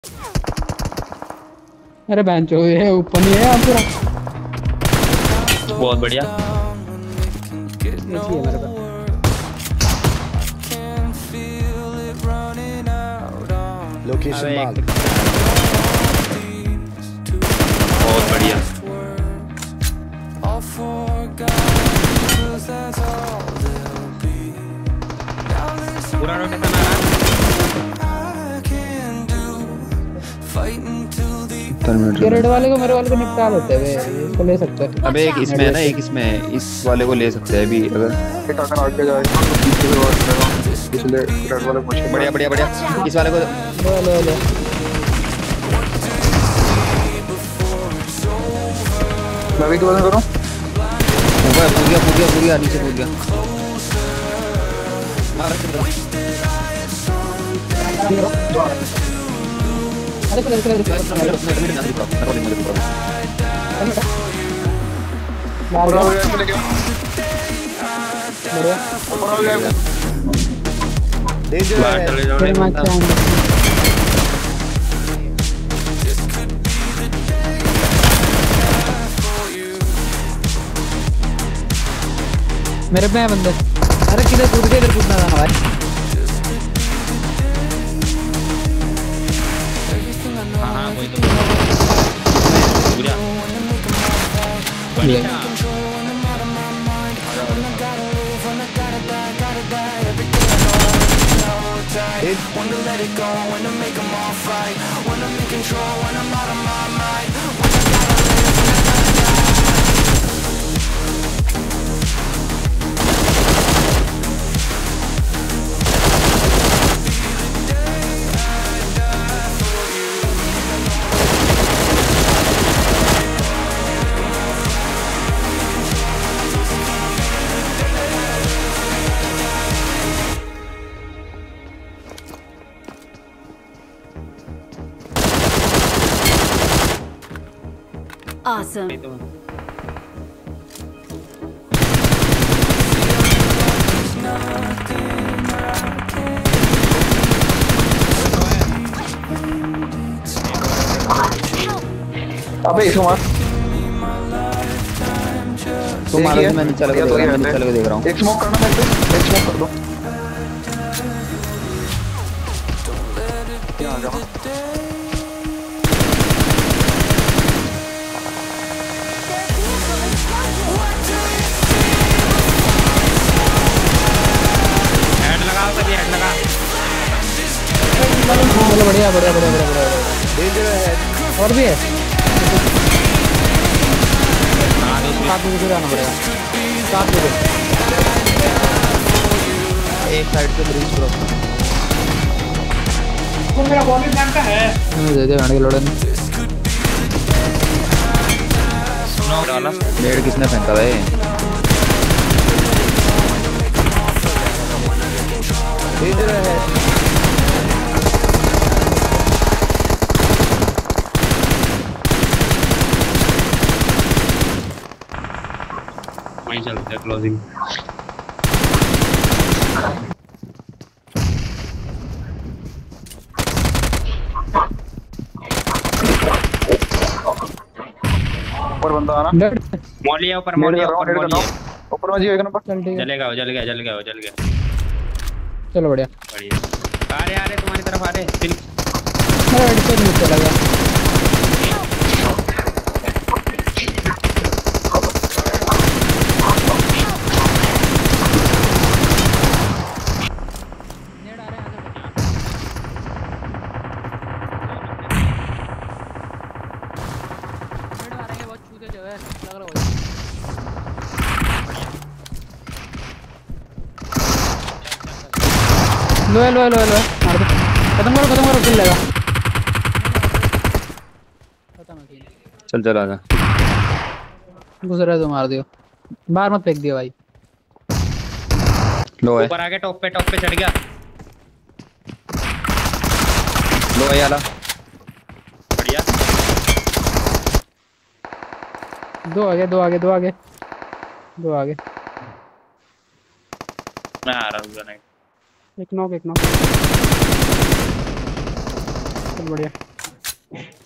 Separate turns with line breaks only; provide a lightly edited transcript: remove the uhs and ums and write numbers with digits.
अरे बेंच हो ये ऊपर नहीं है आप पूरा।
बहुत बढ़िया।
एक ही है मेरे पास।
Location mark.
बहुत बढ़िया। पूरा रोटेशन आ रहा।
रेड वाले को मेरे वाले को निपटा देते हैं, इसको ले सकते हैं।
अबे एक इसमें है ना, एक इसमें है, इस वाले को ले सकते हैं अभी अगर
आगे जाएगा पिछले रेड वाले कुछ
बढ़िया बढ़िया बढ़िया इस वाले को
ले।
मैं भी क्या करूं?
ऊपर कूद गया नीचे कूद गया। मार
अरे मेरे पे है बंदे। अरे किधर कूद के इधर कूदना था भाई।
हाँ वही तो बढ़िया।
Awesome.
अबे इसको मार।
तुम मारो, मैं नीचे लगा देख रहा हूँ।
एक स्मोक करना मेरे पे, एक स्मोक कर दो। क्या आ जाओ।
बढ़िया और भी है। साथ में आना पड़ेगा। साथ में
एक साइड पे ब्रिज क्रॉस
तो मेरा बॉडी प्लान का है। दे दे गाड़ी लोडन।
नेड किसने फेंका भाई?
इधर है।
वहीं चलते हैं क्लोजिंग।
ऊपर बंदा आना।
मॉलिया ऊपर मॉलिया।
ऊपर में जी एक नंबर।
चल ठीक है।
जल गया।
चलो बढ़िया।
आ रहे तुम्हारी तरफ आ रहे।
मेरा हेडशॉट नीचे चला गया। लो मार दो। खत्म करो किल लेगा।
चल आजा।
घुस रहा है तो मार दियो। बाहर मत फेंक दियो भाई।
लो है
ऊपर आके टॉप पे चढ़ गया।
लो है याला।
बढ़िया।
दो आगे।
मैं आ रहा हूँ जाने।
एक नॉक। चल बढ़िया।
है।